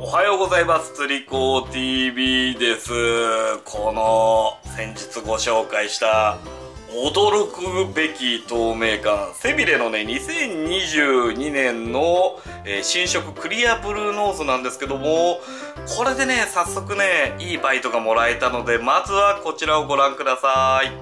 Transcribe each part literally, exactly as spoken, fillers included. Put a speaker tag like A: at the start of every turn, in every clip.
A: おはようございます。つりこ ティーブイ です。この先日ご紹介した驚くべき透明感セビレのねにせんにじゅうにねんの、えー、新色クリアブルーノーズなんですけども、これでね早速ねいいバイトがもらえたので、まずはこちらをご覧ください。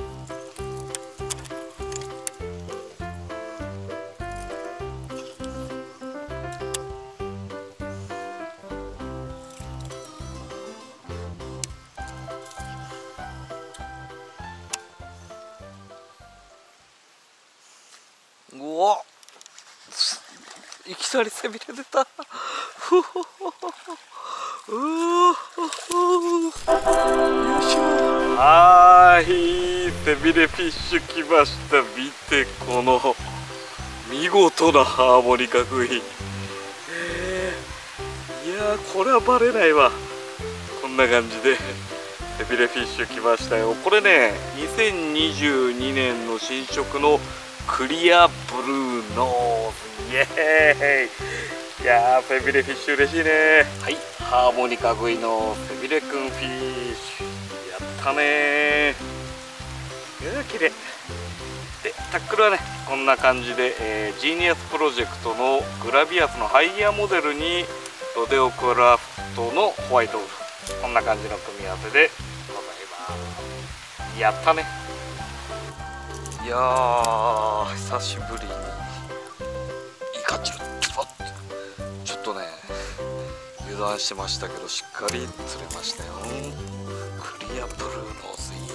A: うわっ、いきなり背びれ出た。ふほほほうーよいしょ。はーい、背びれフィッシュ来ました。見てこの見事なハーモニカ食い、えー、いやーこれはバレないわ。こんな感じで背びれフィッシュ来ましたよ。これねにせんにじゅうにねんの新色のクリアブルーノーズ、イエーイ。いやー背びれフィッシュ嬉しいね。はい、ハーモニカ食いの背びれくんフィッシュ、やったねー。いやー綺麗で、タックルはねこんな感じで、えー、ジーニアスプロジェクトのグラビアスのハイギアモデルにロデオクラフトのホワイトウルフ、こんな感じの組み合わせでございます。やったね。いやー久しぶりにイカチュウ、ちょっとね油断してましたけどしっかり釣れましたよ。クリアブルーノーズいいね。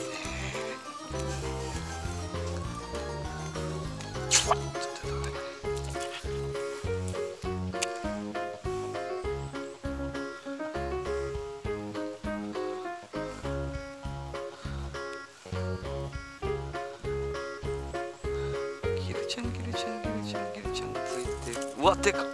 A: チュワッって出たね。ギルちゃんギルちゃんギルちゃんギルちゃんついて、うわでかっ。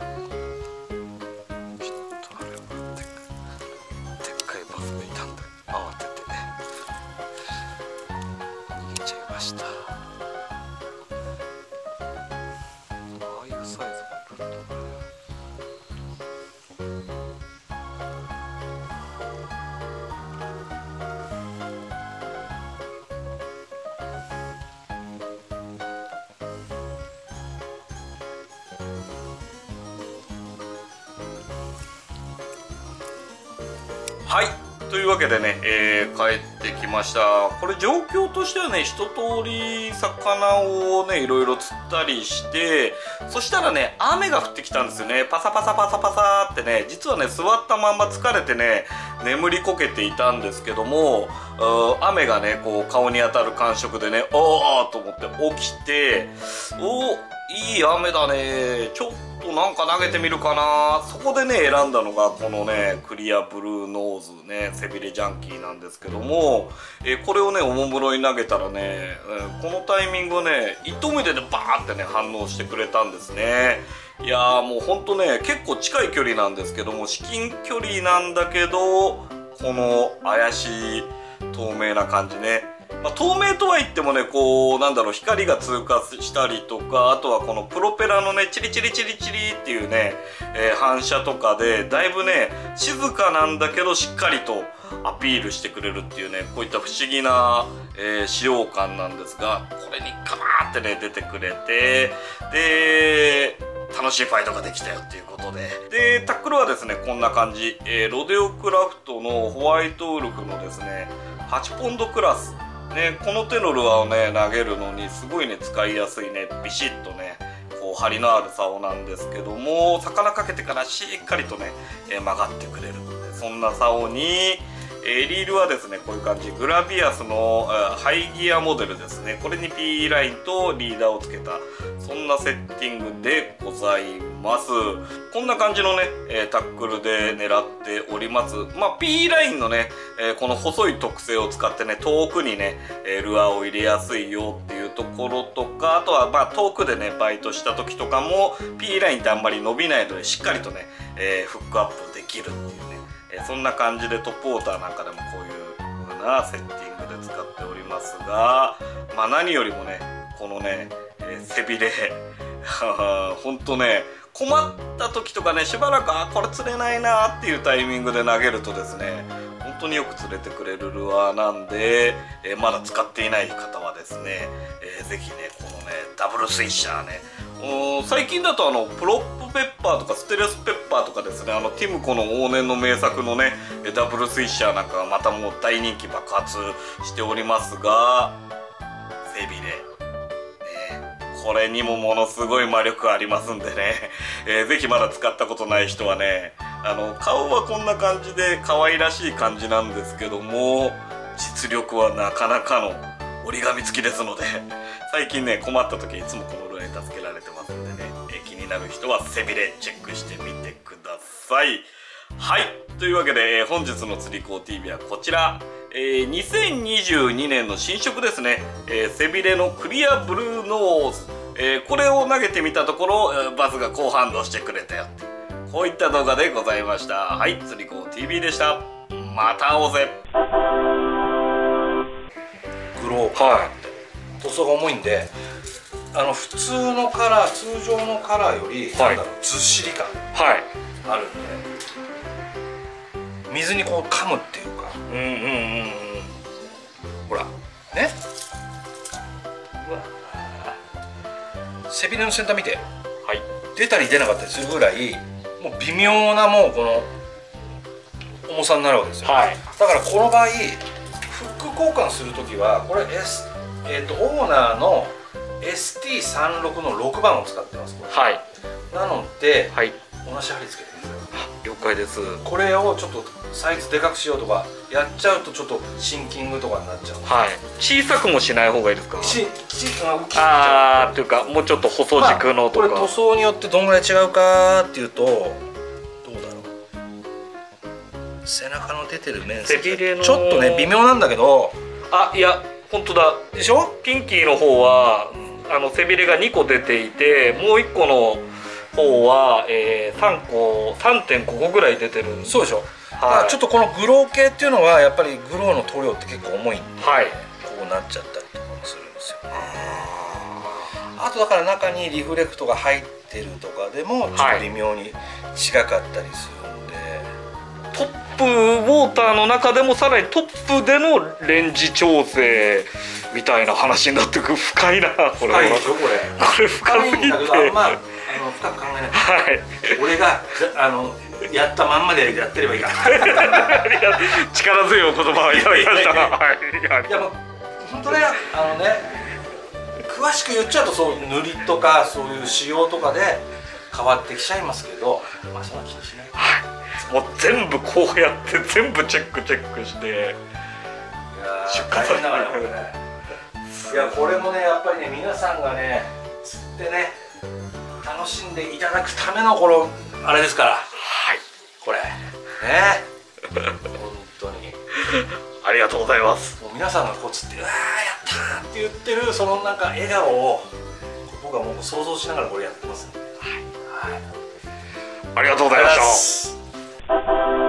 A: はい、というわけでね、えー、帰ってきました。これ状況としてはね、一通り魚をねいろいろ釣ったりして、そしたらね雨が降ってきたんですよね。パサパサパサパサってね、実はね座ったまんま疲れてね眠りこけていたんですけども、雨がねこう顔に当たる感触でね、おーと思って起きて、おーいい雨だね、ちょっとなんか投げてみるかな。そこでね選んだのがこのねクリアブルーノーズね、背びれジャンキーなんですけども、えー、これをねおもむろに投げたらね、えー、このタイミングをね糸目でねバーンってね反応してくれたんですね。いやーもうほんとね結構近い距離なんですけども、至近距離なんだけどこの怪しい透明な感じね。まあ、透明とは言ってもねこうなんだろう、光が通過したりとか、あとはこのプロペラのねチリチリチリチリっていうね、えー、反射とかでだいぶね静かなんだけどしっかりとアピールしてくれるっていうね、こういった不思議な、えー、使用感なんですが、これにカーってね出てくれて、で楽しいファイトができたよっていうことで、でタックルはですねこんな感じ、えー、ロデオクラフトのホワイトウルフのですねはちポンドクラスね、この手のルアーをね投げるのにすごいね使いやすいね、ビシッとねこう張りのある竿なんですけども、魚かけてからしっかりとね、えー、曲がってくれるので、そんな竿に、えー、リールはですねこういう感じ、グラビアスの、えー、ハイギアモデルですね。これに P ラインとリーダーをつけたそんなセッティングでございます。こんな感じのね、えー、タックルで狙っております。まあ P ラインのね、えー、この細い特性を使ってね遠くにね、えー、ルアーを入れやすいよっていうところとか、あとはまあ遠くでねバイトした時とかも P ラインってあんまり伸びないのでしっかりとね、えー、フックアップできるっていうね、えー、そんな感じでトップウォーターなんかでもこういう風なセッティングで使っておりますが、まあ何よりもねこのね、えー、背びれほんとね困った時とかね、しばらくあこれ釣れないなっていうタイミングで投げるとですね、本当によく釣れてくれるルアーなんで、えー、まだ使っていない方はですね、えー、ぜひねこのねダブルスイッシャーね、最近だとあのプロップペッパーとかステレスペッパーとかですね、あのティムコの往年の名作のねダブルスイッシャーなんかがまたもう大人気爆発しておりますが、背びれ、ね、これにもものすごい魔力ありますんでね、えー、ぜひまだ使ったことない人はね、あの顔はこんな感じで可愛らしい感じなんですけども、実力はなかなかの折り紙付きですので、最近ね困った時いつもこのルアーに助けられてますんでね、え気になる人は背びれチェックしてみてください。はい、というわけで、えー、本日の釣り子 ティーブイ はこちら、えー、にせんにじゅうにねんの新色ですね、えー、背びれのクリアブルーノーズ、えー、これを投げてみたところ、えー、バズが好反応してくれたよって、こういった動画でございました。はい、釣り子 ティーブイ でした。また会おうぜ。
B: グローブ、はい、塗装が重いんで、あの普通のカラー、通常のカラーより、はい、なんだろう、ずっしり感あるんで、水にこう噛むっていうか、うんうんうんうん、ほらね、うわ、背びれの先端見て、はい、出たり出なかったりするぐらいもう微妙なもうこの重さになるわけですよ、はい、だからこの場合フック交換するときはこれ、S えー、とオーナーの エスティーさんじゅうろく のろくばんを使ってます。はい、なので、はい、同じ針付けてください。
A: 了解です。
B: これをちょっとサイズでかくしようとかやっちゃうとちょっとシンキングとかになっちゃう。
A: はい、小さくもしない方がいいですか？
B: し
A: ああ、というかもうちょっと細軸のとか、
B: まあ、これ塗装によってどんぐらい違うかっていうと、どうだろう、背中の出てる面積ちょっとね微妙なんだけど、
A: あ、いや本当だ
B: でしょ。
A: ピンキーの方は、うん、あの背びれがにこ出ていて、もういっこの方は、えー、さんこ さんてんごこぐらい出てる。
B: そうでしょ。はい、ちょっとこのグロー系っていうのはやっぱりグローの塗料って結構重いんで、はい、こうなっちゃったりとかもするんですよね。あとだから中にリフレクトが入ってるとかでもちょっと微妙に違かったりするんで、
A: はい、トップウォーターの中でもさらにトップでのレンジ調整みたいな話になってくる。深いなこれ。深いでしょこれ。これ深すぎて、
B: まああの深く考えない。はい。俺があのやったまんまでやってればいいから。
A: 力強い言葉をいただきました。はい。
B: いやもう本当ね、あのね。詳しく言っちゃうとそう塗りとかそういう仕様とかで変わってきちゃいますけど、まあそんな気にしない。
A: はい、もう全部こうやって全部チェックチェックして、いや
B: 出荷されながらこれね。いやこれもねやっぱりね皆さんがね釣ってね楽しんでいただくためのこのあれですから。はい。これね本当に。
A: ありがとうございます。
B: もう皆さんがこう釣って「うわーやった!」って言ってるそのなんか笑顔を僕はもう想像しながらこれやってますんで、はい、はい、
A: ありがとうございました。